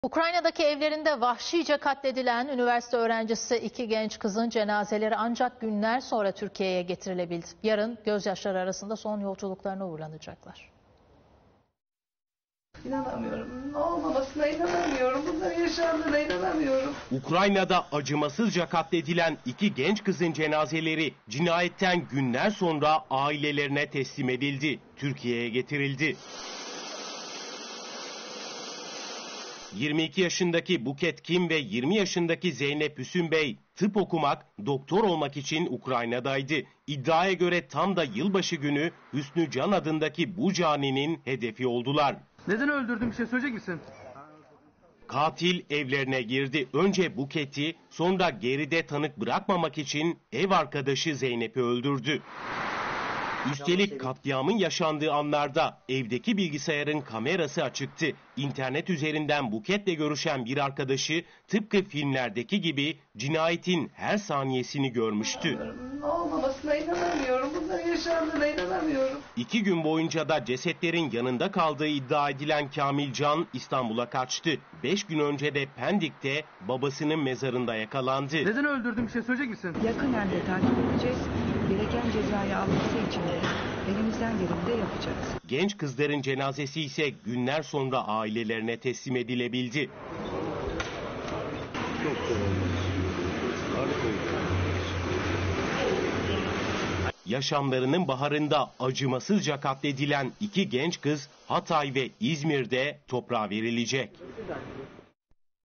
Ukrayna'daki evlerinde vahşice katledilen üniversite öğrencisi iki genç kızın cenazeleri ancak günler sonra Türkiye'ye getirilebildi. Yarın gözyaşları arasında son yolculuklarına uğurlanacaklar. İnanamıyorum. Olmamasına inanamıyorum. Bunların yaşandığına inanamıyorum. Ukrayna'da acımasızca katledilen iki genç kızın cenazeleri cinayetten günler sonra ailelerine teslim edildi. Türkiye'ye getirildi. 22 yaşındaki Buket Kim ve 20 yaşındaki Zeynep Hüsün Bey tıp okumak, doktor olmak için Ukrayna'daydı. İddiaya göre tam da yılbaşı günü Hüsnü Can adındaki bu caninin hedefi oldular. Neden öldürdün, bir şey söyleyecek misin? Katil evlerine girdi. Önce Buket'i, sonra geride tanık bırakmamak için ev arkadaşı Zeynep'i öldürdü. Üstelik katliamın yaşandığı anlarda evdeki bilgisayarın kamerası açıktı. İnternet üzerinden Buket'le görüşen bir arkadaşı tıpkı filmlerdeki gibi cinayetin her saniyesini görmüştü. Olmamasına inanamıyorum. Bunların yaşandığına inanamıyorum. 2 gün boyunca da cesetlerin yanında kaldığı iddia edilen Kamil Can İstanbul'a kaçtı. 5 gün önce de Pendik'te babasının mezarında yakalandı. Neden öldürdün, bir şey söyleyecek misin? Yakından da takip edeceğiz. Gereken cezayı alması için de elimizden geleni de yapacağız. Genç kızların cenazesi ise günler sonra ailelerine teslim edilebildi. Yaşamlarının baharında acımasızca katledilen iki genç kız Hatay ve İzmir'de toprağa verilecek.